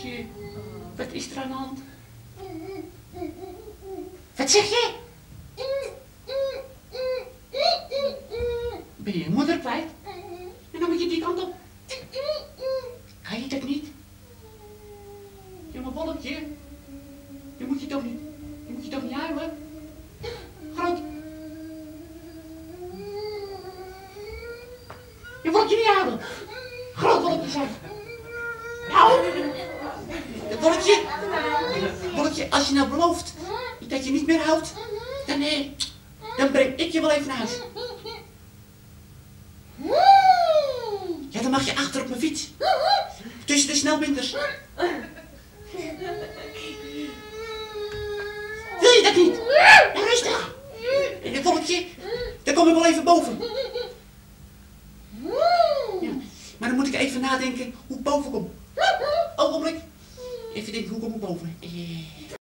Bolletje, wat is er aan de hand? Wat zeg je? Ben je je moeder kwijt? En dan moet je die kant op. Kan je dat niet? Ja, maar Bolletje, je moet je toch niet huilen? Groot. Je moet je niet huilen. Groot Bolletje zijn. Nou, Bolletje, als je nou belooft dat je niet meer houdt, dan breng ik je wel even naar huis. Ja, dan mag je achter op mijn fiets. Tussen de snelbinders. Wil je dat niet? Nou, rustig. Bolletje, dan kom ik wel even boven. Ja, maar dan moet ik even nadenken hoe ik boven kom. Ogenblik. Even denken, hoe kom ik boven?